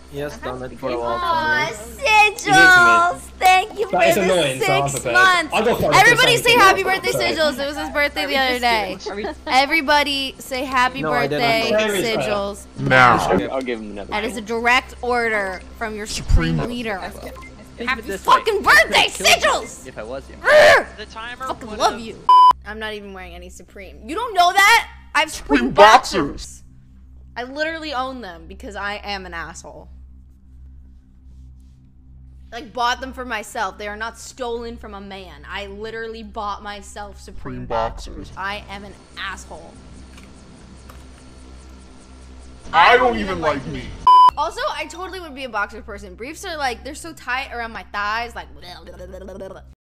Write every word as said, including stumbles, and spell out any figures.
He has done it for a while. Aw, Sigils! Thank you for That is the annoying, so I'm six prepared. months. I'll go for it. Everybody say Sorry. happy birthday, Sorry. Sigils. It was his birthday the other day. Everybody say happy No, I birthday, didn't. Very fair. Sigils. Now. I'll, I'll give him another. That is a direct order from your supreme leader. Happy this fucking way. birthday, Sigils! If I was you. The timer Fucking would've- love you. I'm not even wearing any Supreme. You don't know that? I have Supreme Supreme boxers. boxers. I literally own them because I am an asshole. Like, bought them for myself. They are not stolen from a man. I literally bought myself Supreme Supreme boxers. boxers. I am an asshole. I don't even like me. Also, I totally would be a boxer person. Briefs are like, they're so tight around my thighs, like